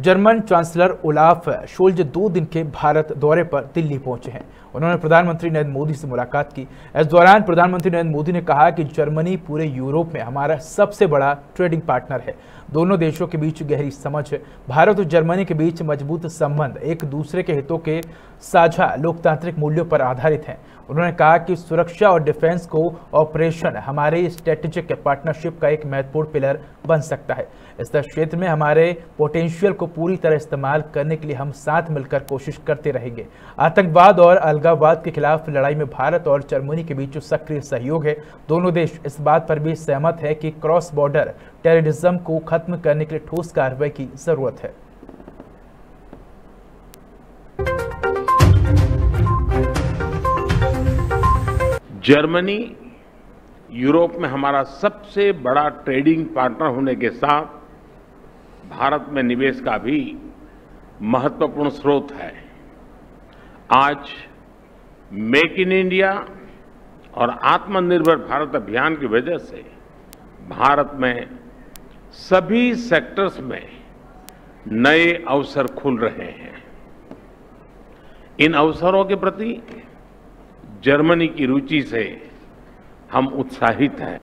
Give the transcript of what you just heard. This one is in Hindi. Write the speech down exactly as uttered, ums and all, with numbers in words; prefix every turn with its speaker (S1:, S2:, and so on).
S1: जर्मन चांसलर ओलाफ शोल्ज दो दिन के भारत दौरे पर दिल्ली पहुंचे हैं। उन्होंने प्रधानमंत्री नरेंद्र मोदी से मुलाकात की। इस दौरान प्रधानमंत्री नरेंद्र मोदी ने कहा कि जर्मनी पूरे यूरोप में हमारा सबसे बड़ा ट्रेडिंग पार्टनर है। दोनों देशों के बीच गहरी समझ है। भारत और जर्मनी के बीच मजबूत संबंध एक दूसरे के हितों के साझा लोकतांत्रिक मूल्यों पर आधारित हैं। उन्होंने कहा कि सुरक्षा और डिफेंस को ऑपरेशन हमारे स्ट्रेटेजिक पार्टनरशिप का एक महत्वपूर्ण पिलर बन सकता है। इस क्षेत्र में हमारे पोटेंशियल को पूरी तरह इस्तेमाल करने के लिए हम साथ मिलकर कोशिश करते रहेंगे। आतंकवाद और अलगाववाद के खिलाफ लड़ाई में भारत और जर्मनी के बीच सक्रिय सहयोग है। दोनों देश इस बात पर भी सहमत है कि क्रॉस बॉर्डर टेररिज्म को खत्म करने के लिए ठोस कार्रवाई की जरूरत है।
S2: जर्मनी यूरोप में हमारा सबसे बड़ा ट्रेडिंग पार्टनर होने के साथ भारत में निवेश का भी महत्वपूर्ण स्रोत है। आज मेक इन इंडिया और आत्मनिर्भर भारत अभियान की वजह से भारत में सभी सेक्टर्स में नए अवसर खुल रहे हैं। इन अवसरों के प्रति जर्मनी की रुचि से हम उत्साहित हैं।